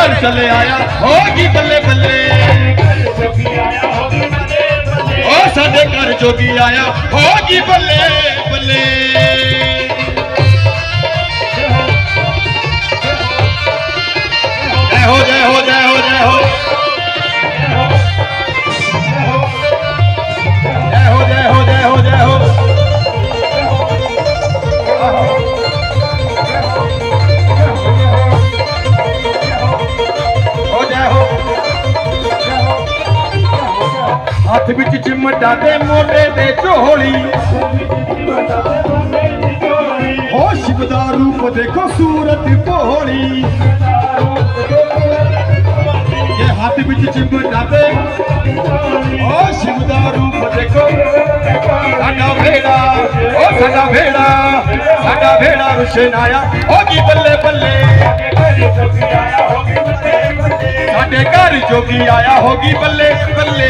घर चले आया होगी बल्ले बल्ले, ओ साडे घर जोगी आया होगी बल्ले बल्ले। जय हो जय हो जय हो जय हो जय हो जय हो जय हो जय हो। हाथ बिच चिमटा दे मोटे दे झोली, हो शिव दा रूप देखो सूरत भोली। ये हाथ बिच चिमटा दे ओ शिव दा रूप देखो, साडा भेड़ा ओ साडा भेड़ा, साडा भेड़ा रुशन आया होगी बल्ले बल्ले, साडे घर जोगी आया होगी बल्ले बल्ले,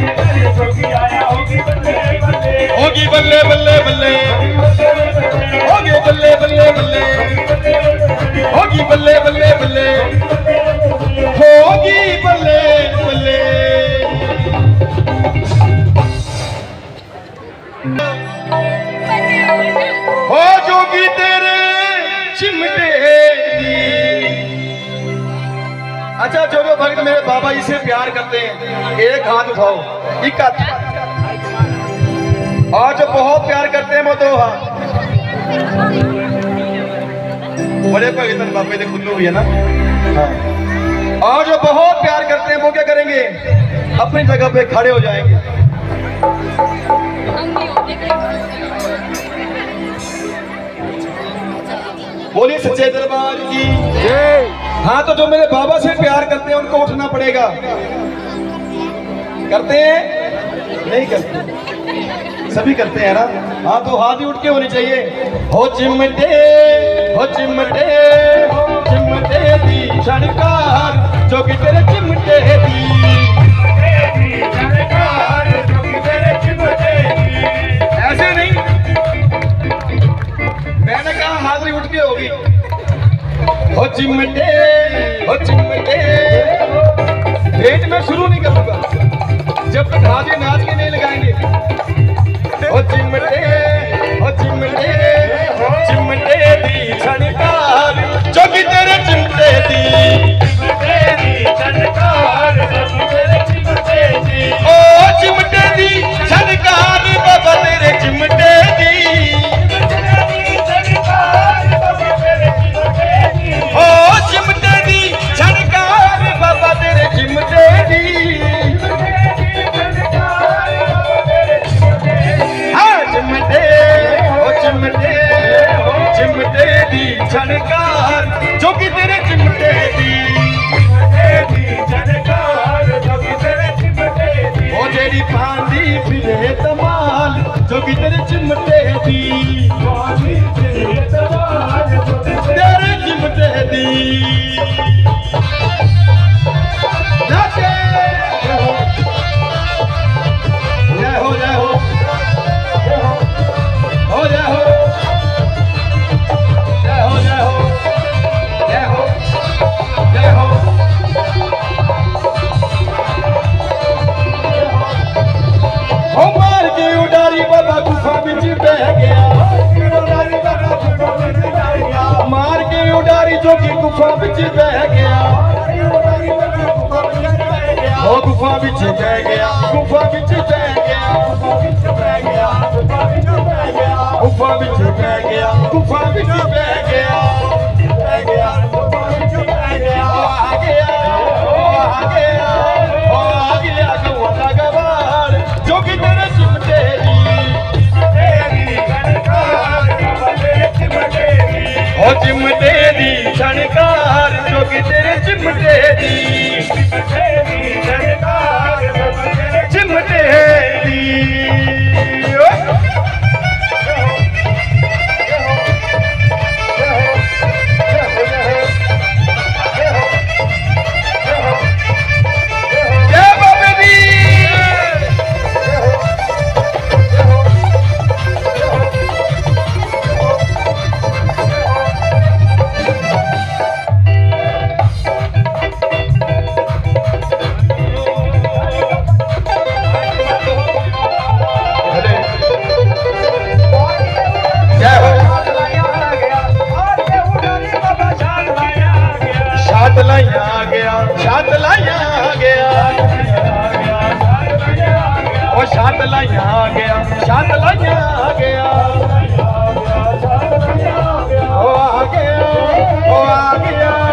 होगी बल्ले बल्ले बल्ले, होगी बल्ले बल्ले बल्ले, होगी बल्ले बल्ले बल्ले, होगी बल्ले बल्ले। हो जोगी तेरे चिमटे दी। अच्छा जो जो भक्त मेरे बाबा जी से प्यार करते हैं एक हाथ उठाओ, एक हाथ। और जो बहुत प्यार करते हैं वो दो हाथ। बड़े भगतन बाबे ने खुल्लू भी है ना। हाँ। और जो बहुत प्यार करते हैं वो क्या करेंगे, अपनी जगह पे खड़े हो जाएंगे। बोलिए सच्चे दरबार की जय। हाँ तो जो मेरे बाबा से प्यार करते हैं उनको उठना पड़ेगा। करते हैं नहीं करते, सभी करते हैं ना। हाँ तो हाथ ही उठ के होनी चाहिए। हो चिमटे चिमटे दी छणकार जोगी तेरे चिमटे दी, ऐसे नहीं, मैंने कहा हाथ ही उठ के होगी। हो चिमटे भेंट में शुरू नहीं करूंगा जब तक हाथ ही नाच के नहीं लगाएंगे। हो चिमटे दी छणकार जोगी तेरे चिमटे दी, ओ चिमटे दी छणकार बाबा तेरे चिमटे दी, ओ चिमटे दी छणकार बाबा तेरे चिमटे दी। हाँ चिमटे दी छणकार जोगी तेरे चिमटे दी, ओ जेड़ी पांदी फिरे तमाल जोगी तेरे चिमटे दी, तेरे चिमटे दी। जय हो जय हो हो जय हो जय हो जय हो जय हो जय हो। हो मार के उडारी बाबा गुफा बिच बह गया, मार के उडारी जोगी गुफा बिच बह गया, हो गुफा बिच बह गया, गुफा बिच बह गया, गुफा बिच बह गया, गुफा बिच बह गया, गुफा बिच बह गया, गुफा बिच बह गया, बह गया, गुफा बिच बह गया। आ गया गवाला गवार जोगी तेरे चिमटे दी, ओ चिमटे दी छणकार जोगी तेरे चिमटे दी, चिमटे दी। छात लाइया आ गया, छात लाइया आ गया, ओ छात लाइया आ गया, छात लाइया आ गया, ओ आ गया, ओ आ गया।